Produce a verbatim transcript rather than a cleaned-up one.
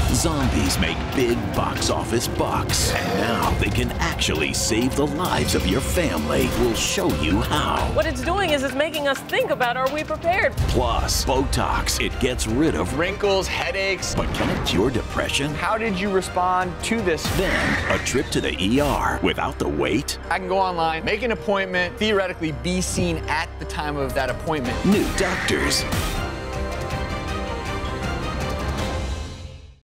Zombies make big box office bucks. And now they can actually save the lives of your family. We'll show you how. What it's doing is it's making us think about, are we prepared? Plus, Botox, it gets rid of wrinkles, headaches. But can it cure depression? How did you respond to this? Then, a trip to the E R without the wait? I can go online, make an appointment, theoretically be seen at the time of that appointment. New doctors,